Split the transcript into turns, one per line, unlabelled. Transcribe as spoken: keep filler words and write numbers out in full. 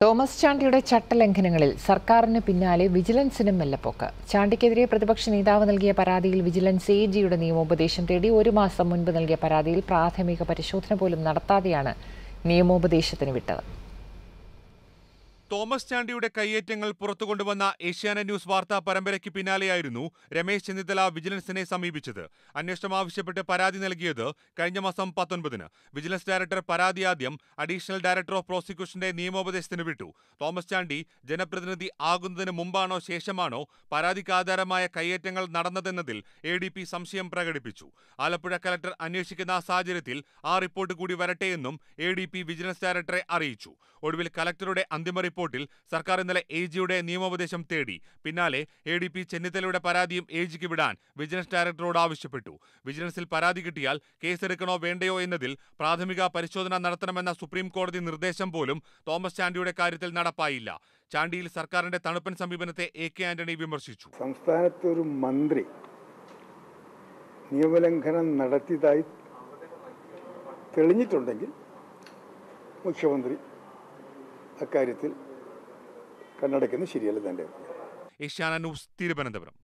Thomas ചാണ്ടിയുടെ ചട്ടലംഘനങ്ങളിൽ സർക്കാരിന് പിന്നാലെ വിജിലൻസിനും മെല്ലപ്പോക്ക്. ചാണ്ടിക്കെതിരെ പ്രതിപക്ഷ നേതാവ് നൽകിയ പരാതിയിൽ വിജിലൻസ് എ ജിയുടെ നിയമോപദേശം തേടി ഒരു മാസം മുൻപ് നൽകിയ പരാതിയിൽ പ്രാഥമിക പരിശോധന പോലും നടത്താതെയാണ് നിയമോപദേശത്തിന് വിട്ടത്.
തോമസ് ചാണ്ടിയുടെ കയ്യേറ്റങ്ങൾ പുറത്തുകൊണ്ടുവന്ന ഏഷ്യാനെറ്റ് ന്യൂസ് വാർത്താ പരമ്പരയ്ക്ക് പിന്നാലെയായിരുന്നു രമേശ് ചെന്നിത്തല വിജിലൻസിനെ സമീപിച്ചത്. അന്വേഷണം ആവശ്യപ്പെട്ട് പരാതി നൽകിയത് കഴിഞ്ഞ മാസം പത്തൊൻപതിന്. വിജിലൻസ് ഡയറക്ടർ പരാതി ആദ്യം അഡീഷണൽ ഡയറക്ടർ ഓഫ് പ്രോസിക്യൂഷന്റെ നിയമോപദേശത്തിന് വിട്ടു. തോമസ് ചാണ്ടി ജനപ്രതിനിധി ആകുന്നതിന് മുമ്പാണോ ശേഷമാണോ പരാതിക്ക് ആധാരമായ കയ്യേറ്റങ്ങൾ നടന്നതെന്നതിൽ എ ഡി പി സംശയം പ്രകടിപ്പിച്ചു. ആലപ്പുഴ കലക്ടർ അന്വേഷിക്കുന്ന സാഹചര്യത്തിൽ ആ റിപ്പോർട്ട് കൂടി വരട്ടെയെന്നും എ ഡി പി വിജിലൻസ് ഡയറക്ടറെ അറിയിച്ചു. ഒടുവിൽ കലക്ടറുടെ അന്തിമ റിപ്പോർട്ടിൽ സർക്കാർ ഇന്നലെ എ ജിയുടെ നിയമോപദേശം തേടി. പിന്നാലെ എ ഡി പി ചെന്നിത്തലയുടെ പരാതിയും എ ജിക്ക് വിടാൻ വിജിലൻസ് ഡയറക്ടറോട് ആവശ്യപ്പെട്ടു. വിജിലൻസിൽ പരാതി കിട്ടിയാൽ കേസെടുക്കണോ വേണ്ടയോ എന്നതിൽ പ്രാഥമിക പരിശോധന നടത്തണമെന്ന സുപ്രീം കോടതി നിർദ്ദേശം പോലും തോമസ് ചാണ്ടിയുടെ കാര്യത്തിൽ നടപ്പായില്ല. ചാണ്ടിയിൽ സർക്കാരിന്റെ തണുപ്പൻ സമീപനത്തെ എ കെ ആന്റണി വിമർശിച്ചു.
സംസ്ഥാനത്ത് ഒരു മന്ത്രി നിയമലംഘനം നടത്തിയതായി തെളിഞ്ഞിട്ടുണ്ടെങ്കിൽ മുഖ്യമന്ത്രി അക്കാര്യത്തിൽ കണ്ണടയ്ക്കുന്നത് ശരിയല്ല. തന്നെ
ഏഷ്യാനെറ്റ് ന്യൂസ്, തിരുവനന്തപുരം.